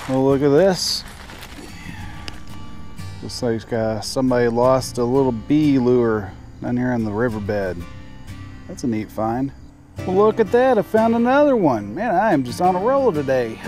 Oh, look at this. Looks like somebody lost a little bee lure down here in the riverbed. That's a neat find. Well, look at that. I found another one. Man, I am just on a roll today.